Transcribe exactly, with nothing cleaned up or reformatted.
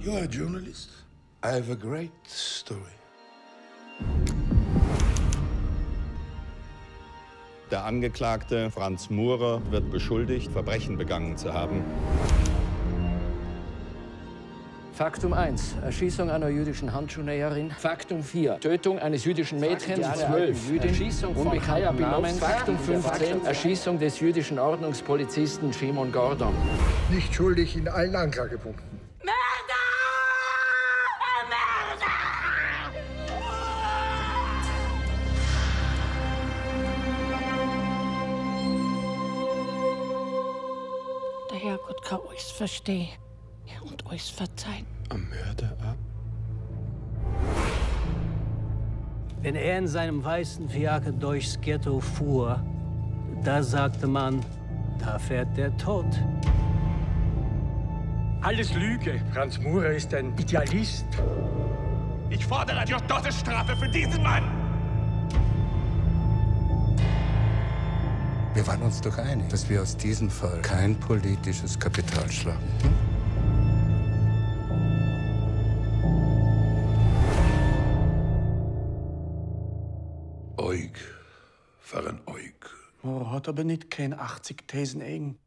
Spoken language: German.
You are a journalist? I have a great story. Der Angeklagte Franz Murer wird beschuldigt, Verbrechen begangen zu haben. Faktum eins, Erschießung einer jüdischen Handschuhnäherin. Faktum vier, Tötung eines jüdischen Mädchens, zwölf, Jüdin, Erschießung unbekannten Namens. Faktum fünfzehn, Erschießung des jüdischen Ordnungspolizisten Shimon Gordon. Nicht schuldig in allen Anklagepunkten. Mörder! Mörder! Der Herrgott kann euch verstehen und euch verzeihen. Am Mörder ab? Wenn er in seinem weißen Fiaker durchs Ghetto fuhr, da sagte man, da fährt der Tod. Alles Lüge. Franz Murer ist ein Idealist. Ich fordere die Todesstrafe für diesen Mann! Wir waren uns doch einig, dass wir aus diesem Fall kein politisches Kapital schlagen. Oig, für ein Oig. Oh, hat aber nicht kein achtzig Thesen eigen.